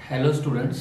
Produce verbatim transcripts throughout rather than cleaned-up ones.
Hello students,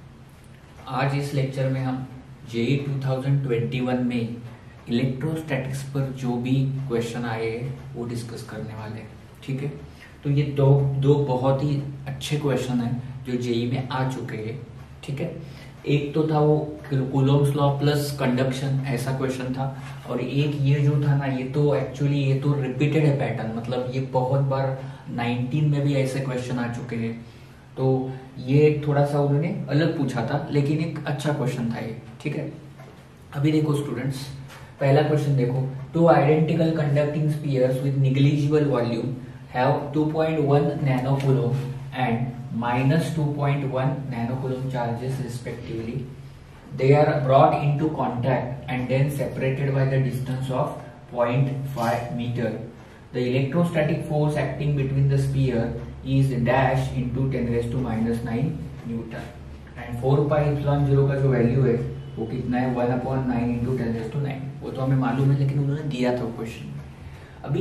आज इस lecture में हम JEE two thousand twenty one में इलेक्ट्रोस्टैटिक्स पर जो भी क्वेश्चन आए हैं वो डिस्कस करने वाले हैं। ठीक है, तो ये दो दो बहुत ही अच्छे क्वेश्चन हैं जो जेई में आ चुके हैं। ठीक है, एक तो था वो कूलोम्स लॉ प्लस कंडक्शन, ऐसा क्वेश्चन था। और एक ये जो था ना, ये तो एक्चुअली ये तो रिपीटेड है पैटर्न, मतलब ये बहुत बार नाइनटीन में भी ऐसे क्वेश्चन आ चुके हैं। तो ये थोड़ा सा उन्होंने अलग पूछा था, लेकिन एक अच्छा क्वेश्चन था ये। ठीक है, अभी देखो स्टूडेंट्स, पहला क्वेश्चन देखो। Two identical conducting spheres with negligible volume have two point one nano coulomb and minus two point one nano coulomb charges respectively. They are brought into contact and then separated by the distance of zero point five meter. The electrostatic force acting between the sphere is dash into ten raised to minus nine Newton. And four pi epsilon zero का जो value है वो कितना है, one upon nine into ten rest to nine. वो तो हमें मालूम है, लेकिन उन्होंने दिया था क्वेश्चन। अभी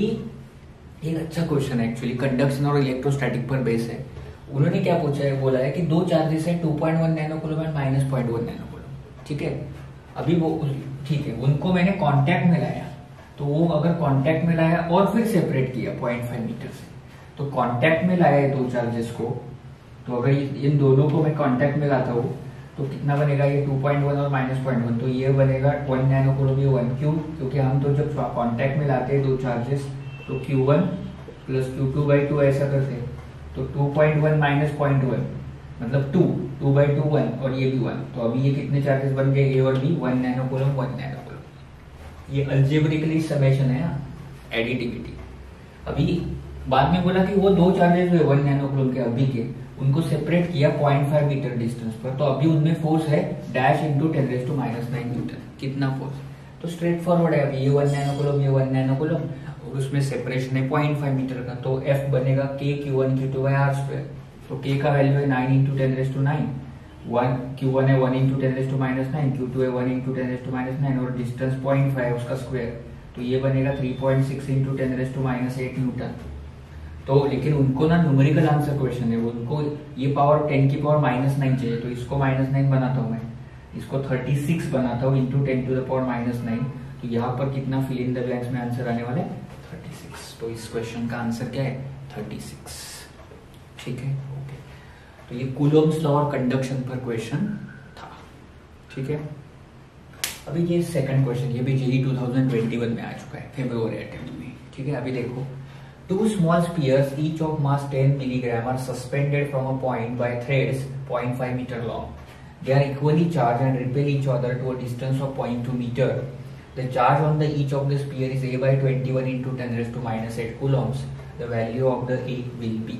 एक अच्छा क्वेश्चन है एक्चुअली, कंडक्शन और इलेक्ट्रोस्टैटिक पर बेस है। उन्होंने क्या पूछा है, बोला है कि दो चार्जेस है, two point one nano coulomb and minus point one nano coulomb. ठीक है, अभी वो ठीक है, उनको मैंने कांटेक्ट में लाया, तो वो अगर कांटेक्ट में लाया और फिर सेपरेट किया पॉइंट फाइव मीटर से, तो कांटेक्ट में लाया है दो चार्जेस को, तो अगर इन दोनों को मैं कांटेक्ट में लाता हूँ तो कितना बनेगा, ये टू पॉइंट वन और माइनस पॉइंट वन, तो ये बनेगा वन नैनो कूलम, ये वन क्यू, क्योंकि हम तो जब कांटेक्ट में लाते हैं दो चार्जेस तो q one plus q two by two ऐसा करते हैं, तो two point one minus point one मतलब two, two by two one, और ये भी वन। तो अभी ये कितने चार्जेस बन गए, ए और B, one nano coulomb one nano coulomb. ये अल्जेब्रिकली समेशन है, एडिटिविटी। अभी बाद में बोला कि वो दो चार्जेस हुए वन नैनो कूलम के अभी के, उनको सेपरेट किया पॉइंट फाइव मीटर डिस्टेंस पर, तो अभी उनमें फोर्स है dash into ten raise to minus nine newton. कितना फोर्स, तो स्ट्रेट फॉरवर्ड है। अभी ये वन नैनो कूलम, ये वन नैनो कूलम, और उसमें सेपरेशन है पॉइंट फाइव मीटर का, तो एफ बनेगा k q one q two by r square. तो k का वैल्यू है nine into ten raise to nine, one q one है one into ten raise to minus nine, q two है one into ten raise to minus nine, और distance point five उसका square, तो ये बनेगा three point six into ten raise to minus eight newton. तो लेकिन उनको ना न्यूमेरिकल आंसर क्वेश्चन है, उनको ये पावर टेन की पावर माइनस नाइन चाहिए, तो इसको माइनस नाइन बनाता हूँ मैं, इसको थर्टी सिक्स बनाता हूँ into ten to the power minus nine. तो यहाँ पर कितना फिल इन द ब्लैंक्स में आंसर आने वाले थर्टी सिक्स। तो इस क्वेश्चन का आंसर क्या है, थर्टी सिक्स। ठीक है, ओके। तो ये कूलोम्स लॉ और कंडक्शन पर क्वेश्चन था। ठीक है, अभी ये सेकंड क्वेश्चन, ये भी JEE two thousand twenty one में आ चुका है, फेब्रुवरी अटेम्प्ट में। ठीक है, अभी देखो, two small spheres each of mass ten milligram are suspended from a point by threads point five metre long. They are equally charge and repel each other to a distance of point two metre. The charge on the each of the sphere is a by twenty one into ten raise to minus eight coulombs. The value of the a will be,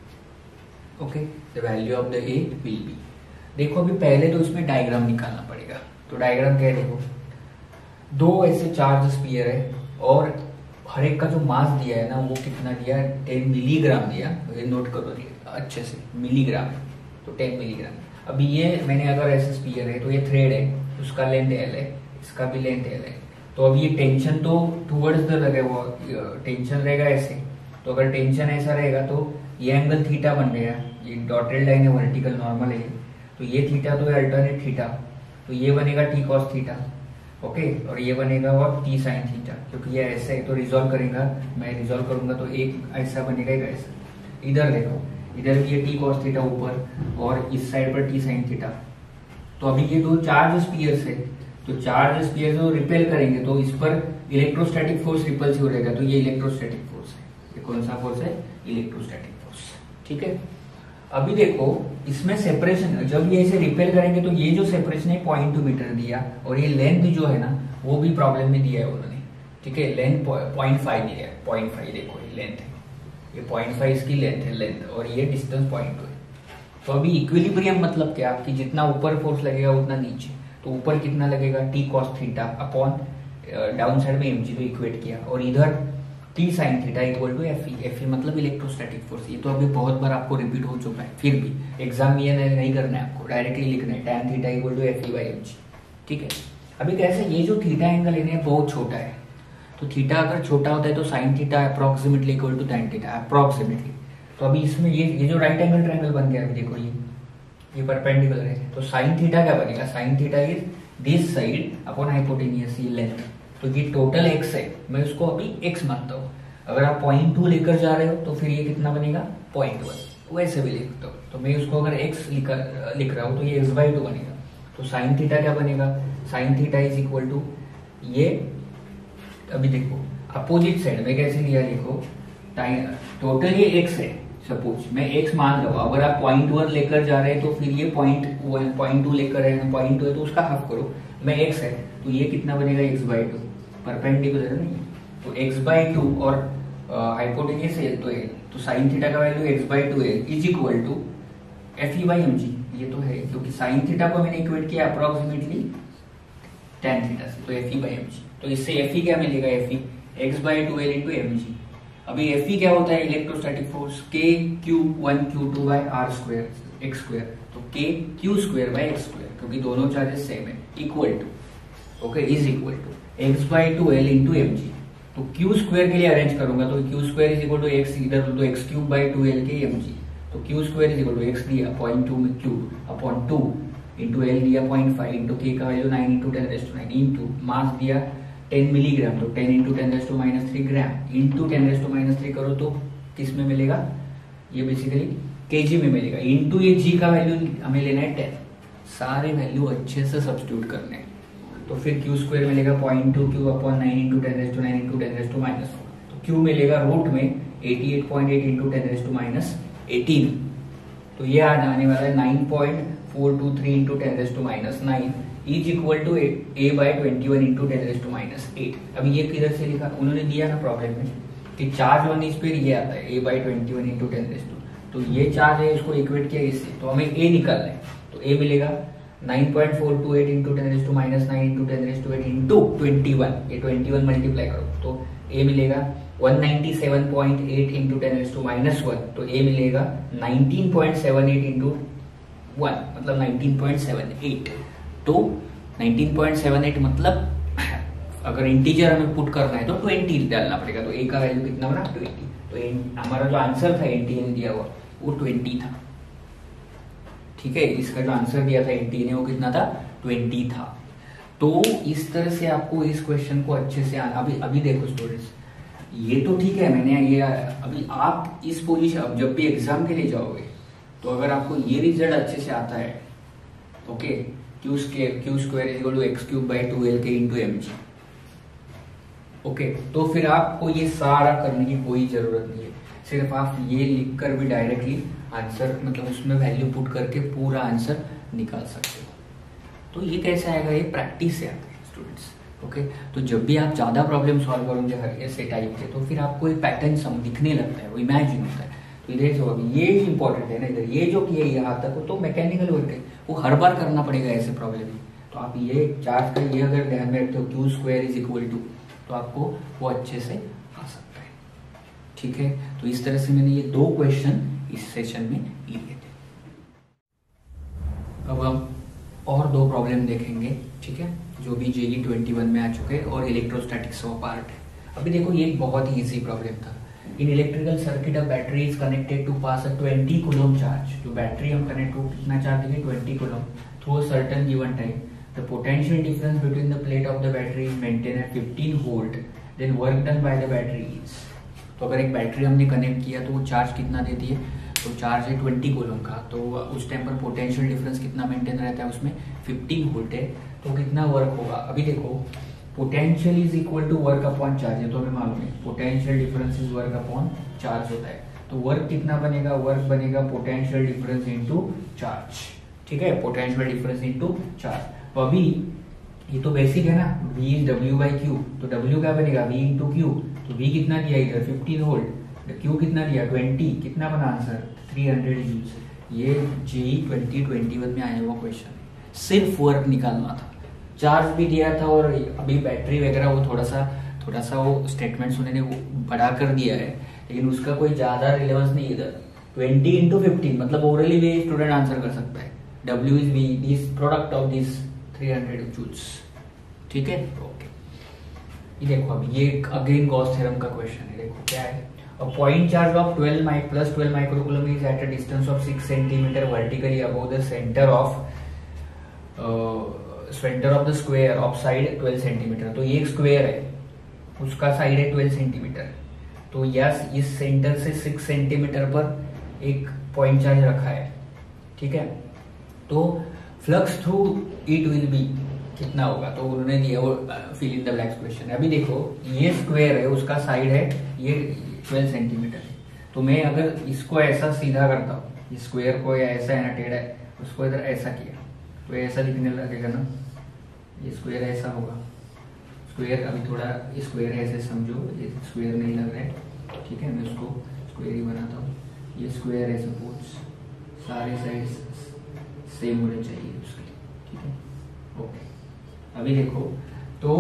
okay, the value of the a will be. देखो अभी पहले तो इसमें diagram निकालना पड़ेगा, तो diagram क्या है, देखो दो ऐसे चार्ज स्पीयर है और हर एक का जो मास दिया है ना, वो कितना दिया है, टेन मिलीग्राम दिया। ये नोट करो अच्छे से, मिलीग्राम है तो टेन मिलीग्राम। अभी ये मैंने अगर ऐसे स्पीयर है, तो ये थ्रेड है, उसका लेंथ एल है, इसका भी लेंथ एल है, तो अब ये टेंशन तो टुवर्ड्स द लगे, वो टेंशन रहेगा ऐसे, तो अगर टेंशन ऐसा रहेगा तो ये एंगल थीटा बन गया, ये डॉटेड लाइन है, वर्टिकल नॉर्मल है, तो ये थीटा तो है अल्टरनेट थीटा, तो ये बनेगा टी कॉस थीटा, ओके, और ये बनेगा और टी साइन थीटा, क्योंकि ये ऐसे है तो रिजॉल्व करेगा, मैं रिजॉल्व करूंगा तो एक ऐसा बनेगा, एक ऐसा। इधर देखो, इधर भी ये टी कॉस थीटा ऊपर और इस साइड पर टी साइन थीटा। तो अभी ये दो चार्ज स्पीयर्स है, तो चार्ज स्पीयर जो रिपेल करेंगे तो इस पर इलेक्ट्रोस्टैटिक फोर्स रिपल्सिव रहेगा, तो ये इलेक्ट्रोस्टैटिक फोर्स है। ये कौन सा फोर्स है, इलेक्ट्रोस्टैटिक फोर्स। ठीक है, अभी देखो इसमें सेपरेशन, जब ये ऐसे रिपेल करेंगे तो ये जो सेपरेशन है पॉइंट टू मीटर दिया, और ये लेंथ जो है ना वो भी प्रॉब्लम में दिया है उन्होंने। ठीक है, लेंथ पॉइंट फाइव दिया है, पॉइंट फाइव देखो ये लेंथ है, ये पॉइंट फाइव इसकी लेंथ है, लेंथ, और ये डिस्टेंस पॉइंट टू है। तो अभी इक्विलिब्रियम मतलब क्या, कि जितना ऊपर फोर्स लगेगा उतना नीचे, तो ऊपर कितना लगेगा, T cos theta upon down side में एम जी, तो इक्वेट किया, और इधर T sine theta equal to F E. F E मतलब इलेक्ट्रोस्टैटिक फोर्स। ये तो अभी बहुत बार आपको रिपीट हो चुका है, फिर भी एग्जाम में ये नहीं करना है आपको, डायरेक्टली लिखना है tan theta equal to F E by m g. ठीक है, अभी कैसे, ये जो थीटा एंगल है बहुत छोटा है, तो थीटा अगर छोटा होता है तो sine theta approximately equal to tan theta approximately. तो अभी इसमें ये ये जो राइट एंगल ट्रायंगल बन गया, अभी देखो ये ये परपेंडिकुलर है, तो साइन थीटा क्या बनेगा, sine theta is this side upon hypotenuse ये लेंथ, तो ये टोटल एक्स है, मैं उसको अभी एक्स मानता हूँ। अगर आप पॉइंट टू लेकर जा रहे हो तो फिर ये कितना बनेगा पॉइंट वन, वैसे भी लिख सकते हो। तो मैं उसको अगर एक्स लिख लिख रहा हूँ तो ये एक्स बाई टू बनेगा। तो साइन थीटा क्या बनेगा, sine theta is equal to ये, अभी देखो अपोजिट साइड में कैसे लिया, देखो टोटल ये एक्स है, सपोज मैं एक्स मान रहा हूँ। अगर आप पॉइंट वन लेकर जा रहे हैं तो फिर ये पॉइंट वन पॉइंट टू लेकर है, पॉइंट टू है तो उसका हाफ करो, मैं एक्स है तो ये कितना बनेगा एक्स बाई टू, परपेंडिकुलर नहीं है तो एक्स बाई टू और हाइपोटेनियस एल तो एल, तो साइन थीटा का value x by two l is equal to F E by m g, ये तो है क्योंकि साइन थीटा को मैंने इक्वेट किया अप्रोक्सीमेटली टेन थीटा से, तो F E by m g, तो इससे एफ ई क्या मिलेगा, F E x by two l into m g. अभी एफ ई क्या होता है, electrostatic force k q one q two by r square x square, तो k q square by x square, क्योंकि दोनों charges same है, equal to okay is equal to x by two l into m g. तो q square के लिए arrange करूंगा तो q square is equal to x, इधर तो x cube by two l k m g, तो q square is equal to x दिया point two में cube upon two into l दिया पॉइंट फाइव इंटू के का value nine into ten rest to nine into mass दिया ten milligram, तो ten into ten rest to minus three gram into ten rest to minus three करो तो किस में मिलेगा, ये बेसिकली केजी में मिलेगा, इंटू ये जी का वैल्यू हमें लेना है टेन, सारे वैल्यू अच्छे से सब्स्टिट्यूट करने हैं, तो फिर क्यू स्क्वायर मिलेगा point two q upon nine into ten rest to nine into ten rest to minus four, तो क्यू मिलेगा रूट में eighty eight point eight into ten rest to minus eighteen, तो ये आने वाला है nine point four two three into ten rest to minus nine is equal to a by twenty one into ten rest to minus eight. अभी ये किधर से लिखा, उन्होंने दिया ना प्रॉब्लम में कि चार्ज वन इस पे ये आता है a by twenty one into ten rest to, तो ये चार्ज है इसको इक्वेट किया इससे, तो हमें ए निकालना है, तो ए मिलेगा nine point four two eight into ten rest to minus nine into ten rest to eight into twenty one, ये ट्वेंटी वन मल्टीप्लाई करो तो ए मिलेगा one ninety seven point eight into ten rest to minus one, तो a मिलेगा nineteen point seven eight into one मतलब nineteen point seven eight, तो nineteen point seven eight मतलब अगर इंटीजर हमें पुट करना है तो ट्वेंटी डालना पड़ेगा, तो ए का वैल्यू कितना बना ट्वेंटी, तो हमारा जो आंसर था एनटी ने दिया हुआ वो ट्वेंटी था, ठीक है, इसका जो आंसर दिया था एनटी ने वो कितना था ट्वेंटी था। तो इस तरह से आपको इस क्वेश्चन को अच्छे से अभी अभी देखो स्टूडेंट्स, ये तो ठीक है मैंने ये, अभी आप इस पोजीशन, अब जब भी एग्जाम के लिए जाओगे तो अगर आपको ये रिजल्ट अच्छे से आता है, okay q square q square is equal to x cube by two l k into m g, okay, तो फिर आपको ये सारा करने की कोई जरूरत नहीं है, सिर्फ आप ये लिखकर भी डायरेक्टली आंसर मतलब उसमें वैल्यू पुट करके पूरा आंसर निकाल सकते हो। तो ये कैसे आएगा, ये प्रैक्टिस से आता है स्टूडेंट्स, ओके। तो जब भी आप ज्यादा प्रॉब्लम सॉल्व करोगे ऐसे टाइप के, तो फिर आपको एक पैटर्न सम दिखने लगता है, वो इमेजिन होता है। तो इधर जो अभी ये इंपॉर्टेंट है ना, इधर ये जो किया यहाँ तक तो मैकेनिकल वर्क है, वो हर बार करना पड़ेगा ऐसे प्रॉब्लम। तो आप ये चार्ज का ये अगर ध्यान में रखते हो q square is equal to, तो आपको वो अच्छे से आ सकता है, ठीक है। तो इस तरह से मैंने ये दो क्वेश्चन इस सेशन में लिए थे। अब हम और दो प्रॉब्लम देखेंगे, ठीक है, जो भी जेई ट्वेंटी वन में आ चुके हैं और इलेक्ट्रोस्टैटिक्स ऑफ पार्ट है। अभी देखो ये एक बहुत ही इजी प्रॉब्लम था। In electrical circuit a battery is connected to pass a twenty coulomb charge. जो बैटरी हम कनेक्ट हो कितना चार्ज देंगे twenty coulomb through a certain given time. The potential difference between the plate of the battery is maintain at fifteen volt, then work done by the battery is. तो अगर एक battery हमने connect किया तो वो charge कितना देती है, तो चार्ज है ट्वेंटी कूलम का, तो उस टाइम पर पोटेंशियल डिफरेंस कितना मेंटेन रहता है उसमें फिफ्टीन वोल्ट है, तो कितना वर्क होगा। अभी देखो potential is equal to work upon charge है, तो हमें मालूम है potential difference is work upon charge होता है। तो वर्क कितना बनेगा, वर्क बनेगा पोटेंशियल डिफरेंस इनटू चार्ज, ठीक है, पोटेंशियल डिफरेंस इनटू चार्ज। तो अभी ये तो बेसिक है ना, V is W by q, तो W क्या बनेगा V इंटू क्यू, तो V कितना दिया इधर फिफ्टीन वोल्ट, क्यू कितना दिया ट्वेंटी, कितना बना आंसर थ्री हंड्रेड जूल्स। ये जेई ट्वेंटी ट्वेंटी वन में आया हुआ क्वेश्चन है, सिर्फ वर्क निकालना था, चार्ज भी दिया था और अभी बैटरी वगैरह वो थोड़ा सा थोड़ा सा वो स्टेटमेंट्स उन्होंने बढ़ा कर दिया है, लेकिन उसका कोई ज्यादा रिलेवेंस नहीं इधर। ट्वेंटी इंटू फिफ्टीन मतलब ओरली भी स्टूडेंट आंसर कर सकता है, W is V this product of this three hundred joules, ठीक है, ओके। ये देखो अब ये अगेन गॉस थ्योरम का क्वेश्चन है। देखो क्या है, A point charge of twelve mic plus twelve microcoulomb is at a distance of six centimeter vertically above the center of uh, center of the square of side twelve centimeter। तो ये एक square है, उसका side है twelve centimetre, तो yes इस centre से six centimetre पर एक पॉइंट चार्ज रखा है, ठीक है। तो flux through it will be कितना होगा, तो उन्होंने दिया वो fill in the blanks question. अभी देखो ये स्क्वायर है, उसका साइड है ये ट्वेल्व सेंटीमीटर है, तो मैं अगर इसको ऐसा सीधा करता हूँ, स्क्वायर को या ऐसा है ना टेढ़ा है, उसको इधर ऐसा किया तो ऐसा दिखने लगेगा ना, ये स्क्वायर ऐसा होगा। स्क्वायर अभी थोड़ा स्क्वायर ऐसे समझो, ये स्क्वायर नहीं लग रहा है, ठीक है, मैं उसको स्क्वायर ही बनाता हूँ। ये स्क्वायर है, सपोज सारे साइड सेम होने चाहिए उसके, ठीक है, ओके। अभी देखो तो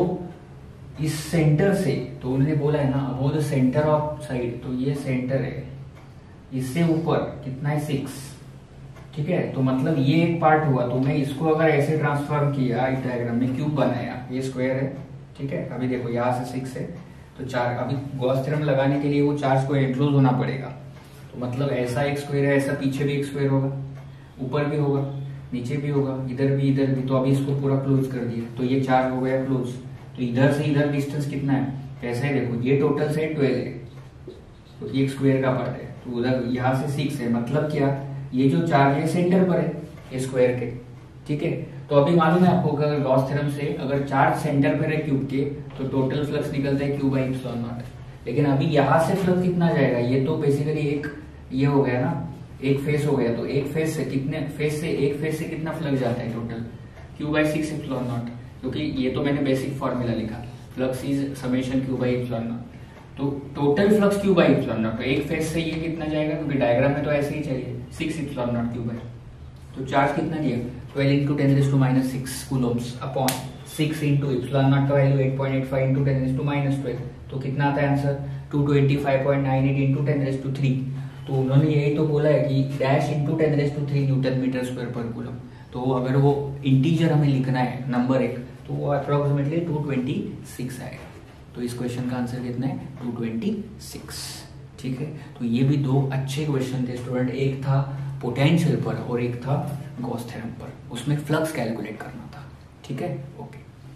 इस सेंटर से, तो उन्होंने बोला है ना above the centre of side, तो ये सेंटर है, इससे ऊपर कितना है सिक्स, ठीक है। तो मतलब ये एक पार्ट हुआ, तो मैं इसको अगर ऐसे ट्रांसफॉर्म किया इस डायग्राम में, क्यूब बनाया, ये स्क्वायर है, ठीक है। अभी देखो यहाँ से सिक्स है तो चार, अभी गॉस थ्योरम लगाने के लिए वो चार्ज को एनक्लोज होना पड़ेगा, तो मतलब ऐसा एक स्क्वायर है, ऐसा पीछे भी एक स्क्वायर होगा, ऊपर भी होगा, नीचे भी होगा, इधर भी इधर भी, तो अभी इसको पूरा क्लोज कर दिया, तो ये चार्ज हो गया क्लोज। तो इधर से इधर डिस्टेंस कितना है, कैसा है देखो, ये टोटल से ट्वेल्व है, तो एक स्क्वायर का पार्ट है, तो उधर यहाँ से सिक्स है, मतलब क्या, ये जो चार्ज है सेंटर पर है ये स्क्वायर के, ठीक है। तो अभी मालूम है आपको अगर गॉस थ्योरम से अगर चार्ज सेंटर पर है क्यूब के, तो टोटल फ्लक्स निकलता है क्यू बाई एप्सिलॉन नॉट। लेकिन अभी यहाँ से फ्लक्स कितना जाएगा, ये तो बेसिकली एक ये हो गया ना, एक फेस हो गया, तो एक फेस से कितने फेस से एक फेस से कितना फ्लक्स जाता है total, q by six epsilon nought, क्योंकि ये तो मैंने बेसिक फॉर्मूला लिखा, flux is summation q by epsilon nought, तो total flux q by epsilon nought, तो एक फेस से ये कितना जाएगा, क्योंकि डायग्राम में तो ऐसे ही चाहिए, six epsilon nought q by, तो चार्ज कितना दिया, twelve into ten raise to minus six coulombs upon six into epsilon nought का value eight point eight five into ten raise to minus twelve, तो कितना आता है answer two twenty five point nine eight into ten raise to three. तो उन्होंने यही तो बोला है कि dash into ten raise to three newton metre square पर कूलम, तो अगर वो इंटीजर हमें लिखना है नंबर एक, तो वो अप्रोक्सीमेटली टू ट्वेंटी सिक्स आएगा। तो इस क्वेश्चन का आंसर कितना है, टू ट्वेंटी सिक्स, ठीक है। तो ये भी दो अच्छे क्वेश्चन थे स्टूडेंट, एक था पोटेंशियल पर और एक था गॉस थ्योरम पर, उसमें फ्लक्स कैलकुलेट करना था, ठीक है, ओके।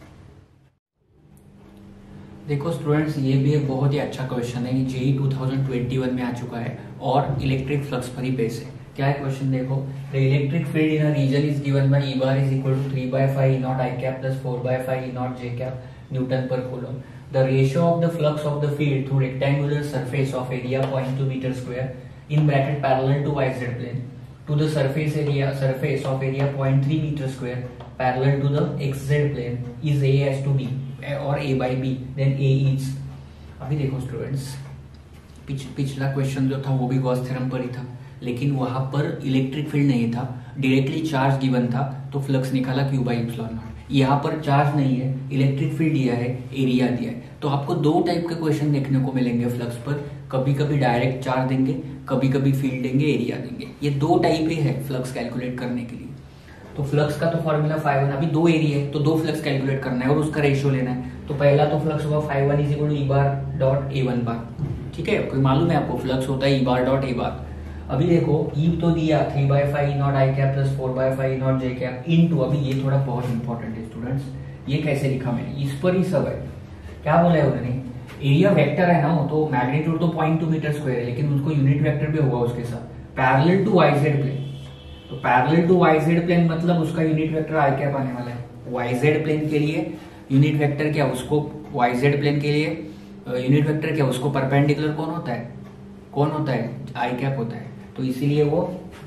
देखो स्टूडेंट्स, ये भी एक बहुत ही अच्छा क्वेश्चन है, JEE two thousand twenty one में आ चुका है और इलेक्ट्रिक फ्लक्स पर ही बेस है। क्या है क्वेश्चन देखो, the electric field in a region is given by E bar is equal to three by five E not i cap plus four by five E not j cap newton per coulomb. The ratio of the flux of the field through rectangular surface of area point two metre square in bracket parallel to yz plane to the surface area surface of area zero point three meter square parallel to the xz plane is a as to b or a by b then a is। अभी देखो students, पिछ, पिछला question जो था वो भी Gauss theorem पर ही था, लेकिन वहां पर इलेक्ट्रिक फील्ड नहीं था, डायरेक्टली चार्ज गिवन था, तो फ्लक्स निकाला क्यू बाई एप्सिलॉन नॉट। यहाँ पर चार्ज नहीं है, इलेक्ट्रिक फील्ड दिया है, एरिया दिया है, तो आपको दो टाइप के क्वेश्चन देखने को मिलेंगे फ्लक्स पर, कभी कभी डायरेक्ट चार्ज देंगे, कभी कभी फील्ड देंगे, एरिया देंगे, ये दो टाइप ही है फ्लक्स कैलकुलेट करने के लिए। तो फ्लक्स का तो फॉर्मूला फाइव वन, अभी दो एरिया है तो दो फ्लक्स कैलकुलेट करना है और उसका रेशियो लेना है। तो पहला तो फ्लक्स होगा phi one is equal to E bar dot A one bar, ठीक है, कोई मालूम है आपको फ्लक्स होता है ई बार डॉट ए बार। अभी देखो ई तो दिया three by five nought i cap plus four by five nought j cap into, अभी ये थोड़ा बहुत इंपॉर्टेंट है स्टूडेंट्स, ये कैसे लिखा मैंने, इस पर ही सब है। क्या बोला है उन्होंने, एरिया वेक्टर है ना, तो मैग्नीट्यूड तो पॉइंट टू मीटर स्क्वायर है, लेकिन उसको यूनिट वेक्टर भी होगा उसके साथ, पैरेलल टू वाईजेड प्लेन, तो पैरेलल टू वाईजेड प्लेन मतलब उसका यूनिट वेक्टर आई कैप आने वाला है। वाईजेड प्लेन के लिए यूनिट वेक्टर क्या, उसको वाईजेड प्लेन के लिए यूनिट वेक्टर क्या, उसको परपेंडिकुलर कौन होता है, कौन होता है, आई कैप होता है, तो इसीलिए वो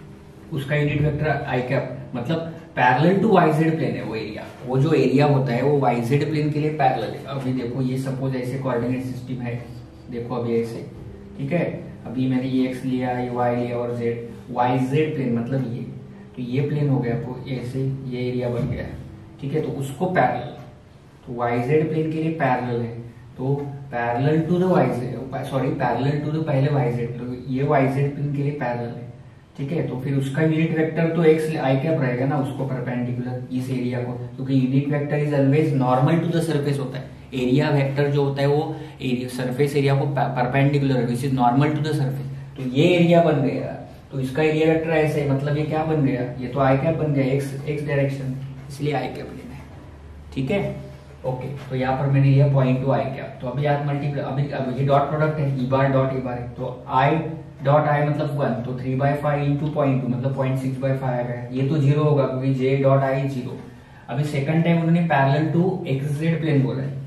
उसका यूनिट वेक्टर आई कैप, मतलब पैरेलल टू वाईजेड प्लेन है वो एरिया, वो जो एरिया होता है वो वाईजेड प्लेन के लिए पैरेलल है। अभी देखो ये सपोज ऐसे कोऑर्डिनेट सिस्टम है, देखो अभी ऐसे, ठीक है, अभी मैंने ये एक्स लिया, ये वाई लिया और जेड, वाईजेड प्लेन मतलब ये, तो ये प्लेन हो गया, तो ऐसे ये एरिया बन गया, ठीक है, तो उसको पैरेलल, तो वाईजेड प्लेन के लिए पैरेलल है, तो parallel to the YZ, sorry parallel to the पहले वाईजेड, तो ये वाईजेड प्लेन के लिए पैरेलल है, ठीक है, तो फिर उसका यूनिट वेक्टर तो एक्स आई कैप रहेगा ना, उसको परपेंडिकुलर इस एरिया को, क्योंकि unit vector is always normal to the surface होता है, एरिया वेक्टर जो होता है वो एरिया सरफेस एरिया को परपेंडिकुलर है, which is normal to the surface. तो ये एरिया बन गया, तो इसका एरिया वेक्टर ऐसे है, मतलब ये क्या बन गया, ये तो आई कैप बन गया, एक्स एक्स डायरेक्शन, इसलिए आई कैप लेना है। ठीक है, ओके। तो यहाँ पर मैंने लिया पॉइंट टू आई कैप। तो अभी आप मल्टीप्लाई, अभी अब ये डॉट प्रोडक्ट है, ई बार डॉट ई बार है, तो आई डॉट आई मतलब वन, तो three by five into point two मतलब पॉइंट सिक्स बाई फाइव है। ये तो जीरो होगा क्योंकि जे डॉट आई जीरो। अभी सेकंड टाइम उन्होंने parallel to x z plane बोला है,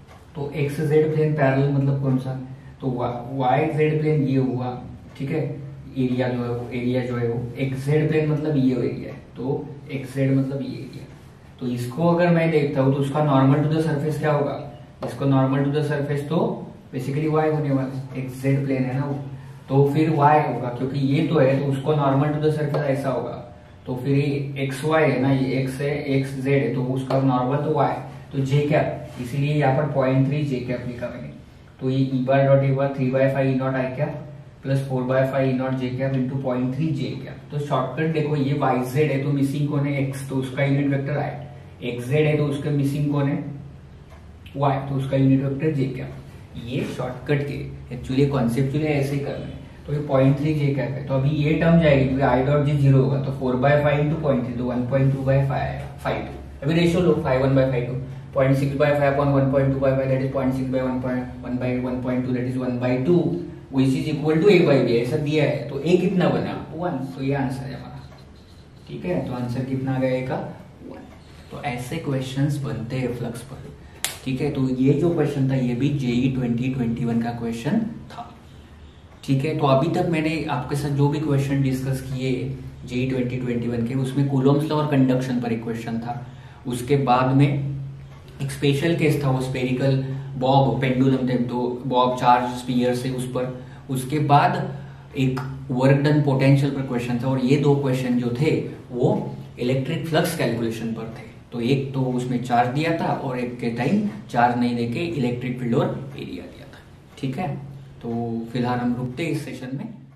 तो एक्स जेड प्लेन पैरेलल मतलब कौन सा, तो वाई जेड प्लेन ये हुआ। ठीक है, एरिया जो है वो एरिया जो है वो एक्स जेड प्लेन मतलब ये एरिया है, तो एक्स जेड मतलब ये एरिया। तो इसको अगर मैं देखता हूँ तो उसका नॉर्मल टू द सरफेस क्या होगा, इसको नॉर्मल टू द सरफेस तो बेसिकली वाई होने वाला है, एक्स जेड प्लेन है ना वो, तो फिर वाई होगा क्योंकि ये तो है, तो उसको नॉर्मल टू द सरफेस ऐसा होगा। तो फिर ये एक्स वाई है ना, ये एक्स है, एक्स जेड है, तो उसका नॉर्मल तो वाई, तो जे कैप, इसीलिए यहाँ पर पॉइंट थ्री जे कैप लिखा मैंने। तो ये e bar dot e bar three by five E not i cap plus four by five E not j cap into point three j cap. तो shortcut देखो, ये वाई जेड है तो missing कौन है, एक्स, तो उसका unit vector i, x z है तो उसके मिसिंग कौन है, वाई, तो उसका यूनिट वेक्टर जे कैप। ये शॉर्टकट के एक्चुअली कॉन्सेप्चुअली ऐसे ही करना है। तो ये पॉइंट थ्री जे कैप है, तो अभी ये टर्म जाएगी क्योंकि आई डॉट जे जीरो होगा, तो four by five into point three, तो one point two by five five two. अभी रेशियो लो, five one by five two, point six by five upon one point two by five, that is point six by one point one by one point two, that is one by two, which is equal to a by b, ऐसा दिया है। तो ए कितना बना, one, तो ये answer है हमारा। ठीक है, तो आंसर कितना आ गया का, वन। तो ऐसे क्वेश्चंस बनते हैं फ्लक्स पर। ठीक है, तो ये जो क्वेश्चन था ये भी जेई ट्वेंटी ट्वेंटी वन का क्वेश्चन था। ठीक है, तो अभी तक मैंने आपके साथ जो भी क्वेश्चन डिस्कस किए जेई ट्वेंटी ट्वेंटी वन के, उसमें कूलम्ब्स लॉ और कंडक्शन पर एक क्वेश्चन था। उसके बाद में एक स्पेशल केस था, वो स्पेरिकल बॉब पेंडुलम थे, तो बॉब चार्ज स्पीयर से उस पर। उसके बाद एक वर्क डन पोटेंशियल पर क्वेश्चन था, और ये दो क्वेश्चन जो थे वो इलेक्ट्रिक फ्लक्स कैलकुलेशन पर थे। तो एक तो उसमें चार्ज दिया था और एक के टाइम चार्ज नहीं देके इलेक्ट्रिक फील्ड और एरिया दिया था। ठीक है, तो फिलहाल हम रुकते हैं इस सेशन में।